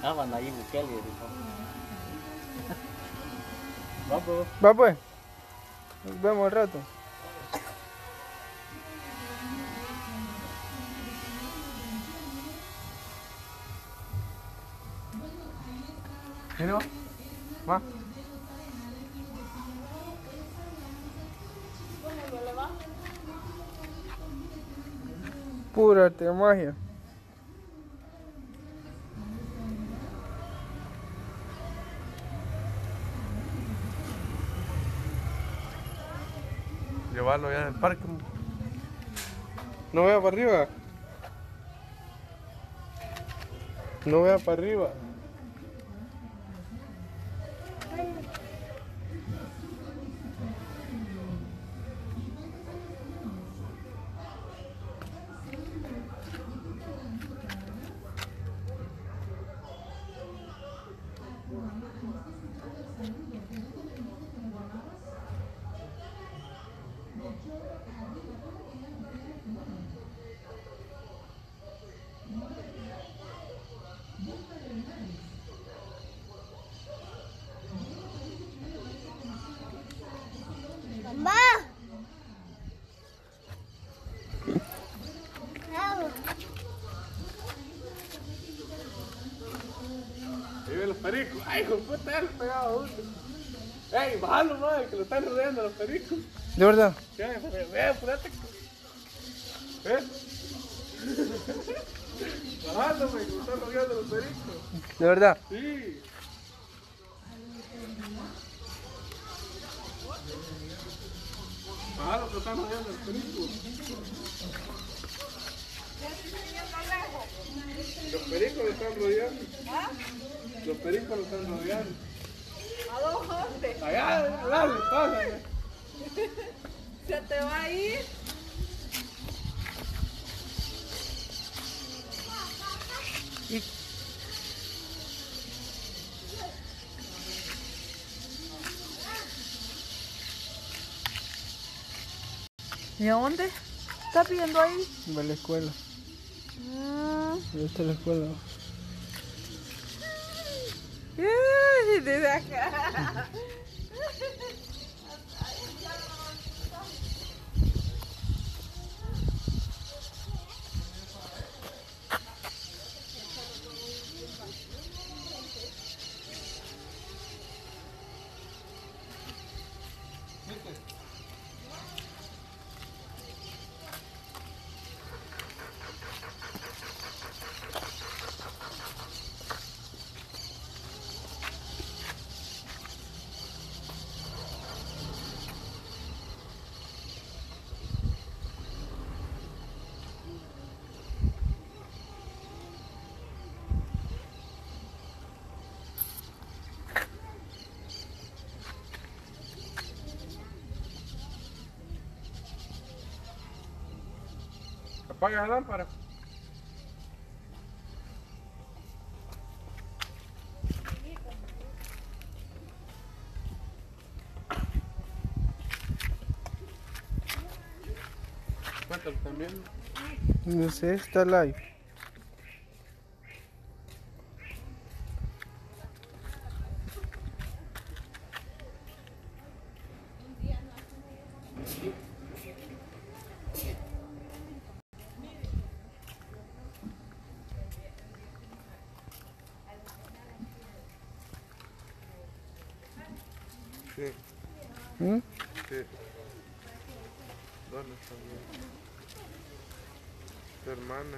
Ah, van ahí Bukele, dijo. Va, pues. Va pues. Nos vemos al rato. ¿Pero? ¿Va? Pura arte de magia. Llevarlo ya en el parque. No vea para arriba. No vea para arriba. Mamá. Ahí ven los pericos. Ay, hijo de puta, ya le pegaba a uno. Ey, bájalo, madre, que lo están rodeando los pericos. ¿De verdad? Ve, apúrate. ¿Ves? Bájalo, güey, que lo están rodeando los pericos. ¿De verdad? Sí. Bájalo, que lo están rodeando los pericos. Los pericos lo están rodeando. ¿Ah? Los pericos lo están rodeando. ¿A dónde? Allá, dale, pásale. ¿Se te va a ir? ¿Y a dónde? ¿Estás viendo ahí? Va a la escuela. ¿Dónde está la escuela? Desde acá. Apaga la lámpara. Cuéntalo también. No sé, está live. Sí, ¿Mm? sí. ¿Dónde está tu hermana?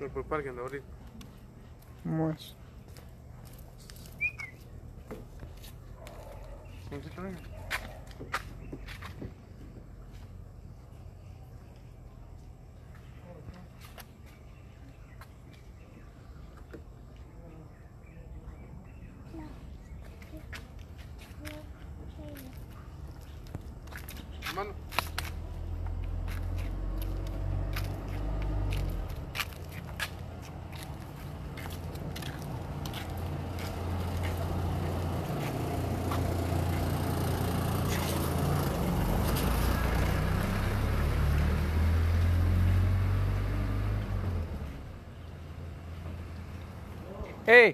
Por el parque anda ahorita. Vamos. ¿Quién se trae? Mano. ¡Hey!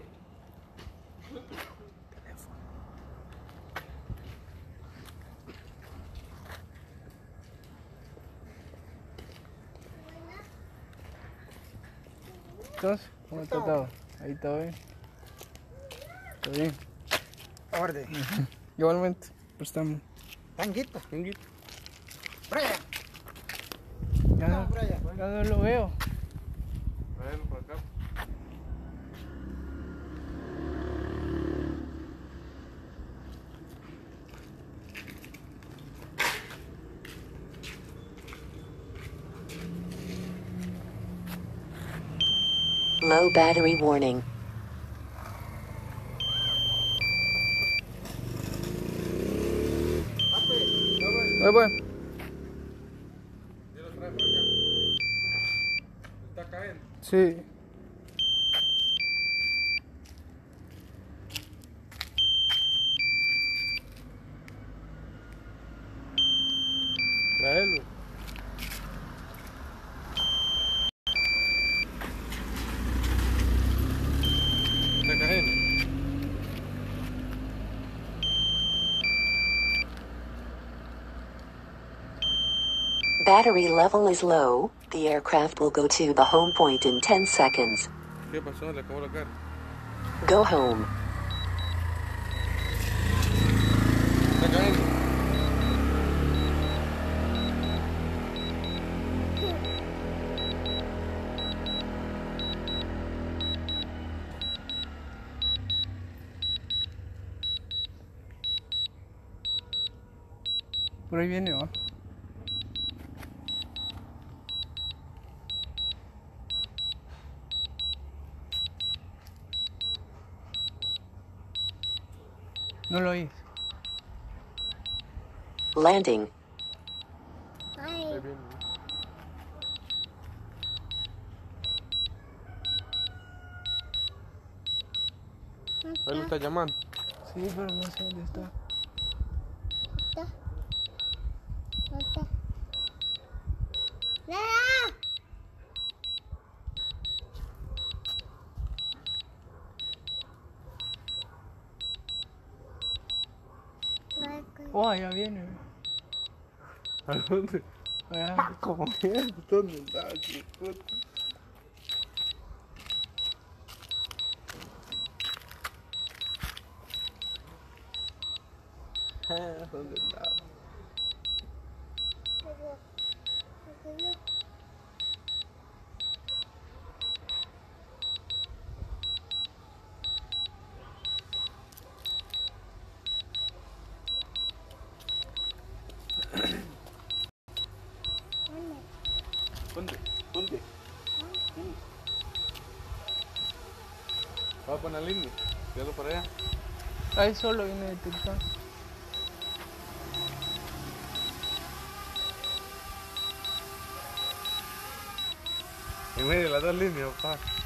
Entonces, ¿cómo está todo? Ahí todo bien. ¿Todo bien? Orden. Igualmente, pues estamos. Tanguito. Tanguito. Brian. Ya, Brian. ya no lo veo. Tráelo por acá. Low battery warning. Ahí voy. Ya lo trae por acá. Está cayendo. Sí. Tráelo. Está cayendo. Battery level is low. The aircraft will go to the home point in 10 seconds. ¿Qué pasó? Le acabó la cara. Go home. Está cayendo. Por ahí viene, va. No lo oís. Landing. Ahí viene. Ahí lo está llamando. Sí, pero no sé dónde está. Oh, ya viene. ¿A dónde? Allá. ¿Cómo es? ¿Dónde está? ¿Qué puta? ¿Dónde está? ¿Dónde? ¿Dónde? Va a poner la línea. Tíralo para allá. Ahí solo viene de TikTok. En medio de las dos líneas, papá.